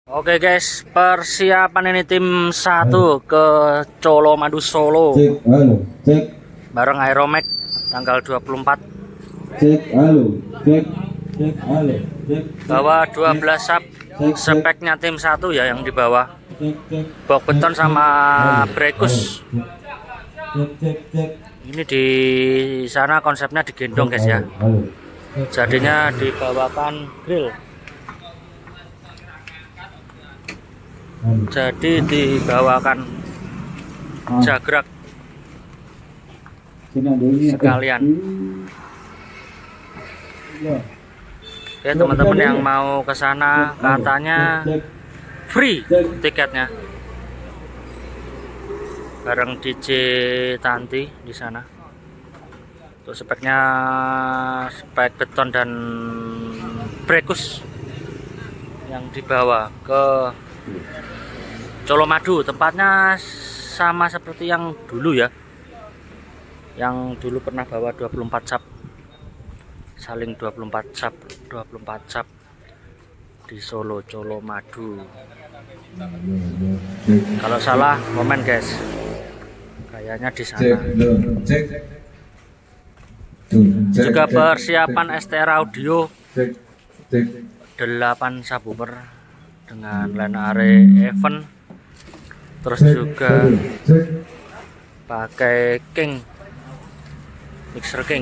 Oke guys, persiapan ini tim 1 ke Colomadu Solo. Cek, halo, cek. Bareng Aeromax tanggal 24. Cek, halo, cek. Cek, halo, cek. Bawa 12 sub. Speknya tim 1 ya yang di bawah. Cek, cek. Box beton sama brekus. Cek, cek, cek. Ini di sana konsepnya digendong guys ya. Halo. Jadinya dibawakan grill. Jadi dibawakan jagrak sekalian. Oke teman-teman yang mau ke sana katanya free tiketnya. Bareng DJ Tanti di sana. Untuk speknya spek beton dan brekus yang dibawa ke Colomadu. Tempatnya sama seperti yang dulu ya, yang dulu pernah bawa 24 sub, saling 24 sub di Solo Colomadu. Kalau salah komen guys, kayaknya di sana. Juga persiapan STR audio 8 subwoofer dengan line array event. Terus juga pakai King, mixer King.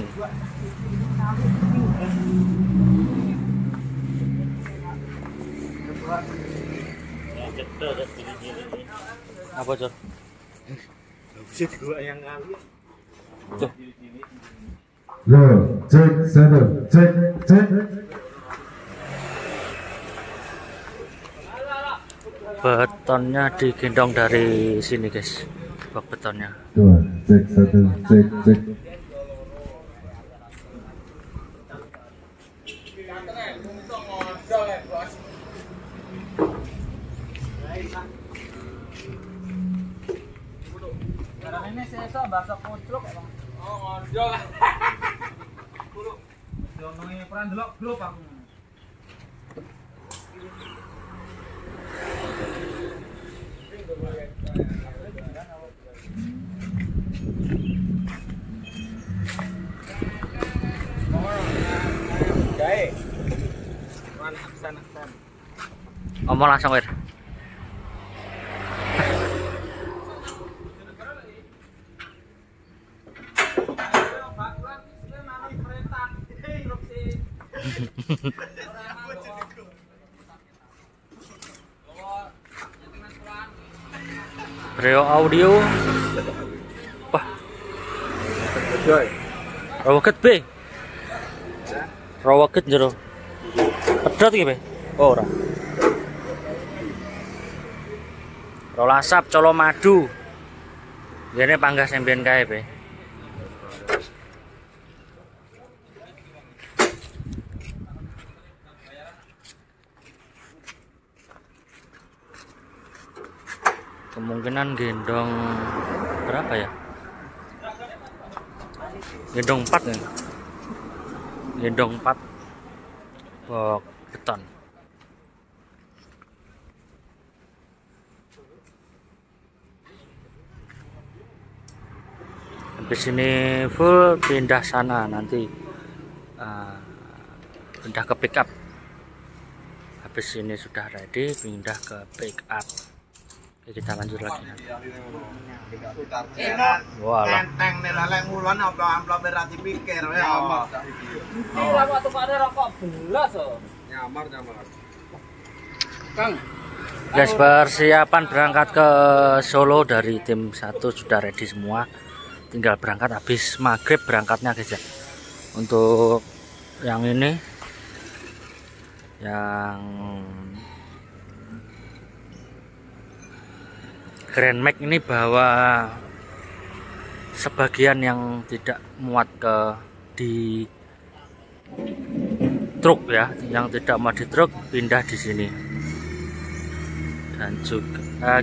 Apa Cok? Bisa digoreng yang kali. Tuh. Yo, cek, satu, cek, cek. Betonnya digendong dari sini guys, box betonnya. Dua, cek, satu, cek, cek. Ini sesok bahasa kucluk ya Bang. Oh, ngorjol. Ngomongin peran delok grup aku. Omong langsung Wir. Brio audio. Wah. Rocket B. Rocket jero. Pedot iki, Be? Oh, ora. Rolasap Colomadu. Ini panggas sembian kae, Be. Kemungkinan gendong berapa ya? Gendong 4 ya. Gendong 4 box beton. Habis ini full pindah sana nanti, pindah ke pickup. Habis ini sudah ready, pindah ke pickup. Oke, kita lanjut lagi nanti. Walah. Teng lelek ngulon amplop ora dipikir ya. Iki lha waktu Pak rokok belas oh. Nyamar. Kang. Guys, persiapan berangkat ke Solo dari tim 1 sudah ready semua. Tinggal berangkat habis maghrib berangkatnya guys ya. Untuk yang ini, yang Grand Max ini bawa sebagian yang tidak muat di truk ya, yang tidak muat di truk pindah di sini. Dan juga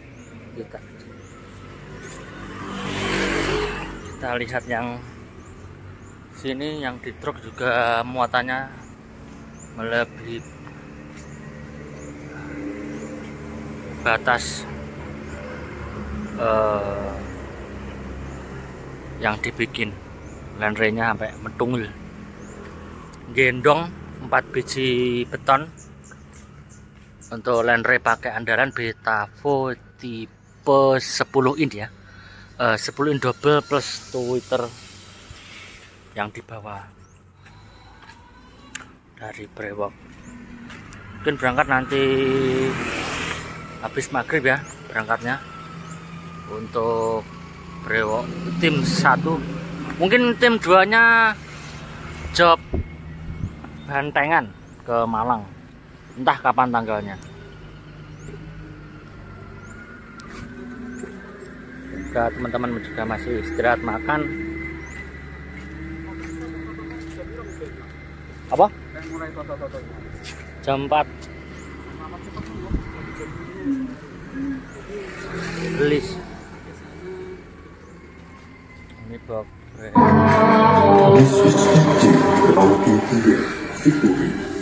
kita lihat yang sini, yang di truk juga muatannya melebihi batas yang dibikin landray-nya sampai metungil. Gendong 4 biji beton untuk landray pakai andalan Betavo tipe 10 in ya. 10 in double plus Twitter yang di bawah dari Brewok. Mungkin berangkat nanti habis maghrib ya berangkatnya untuk Brewok tim 1. Mungkin tim 2 nya job Bantengan ke Malang, entah kapan tanggalnya. Juga teman-teman juga masih istirahat makan. Apa? Jam 4 belis. Ini bok. Switch to audio Victory.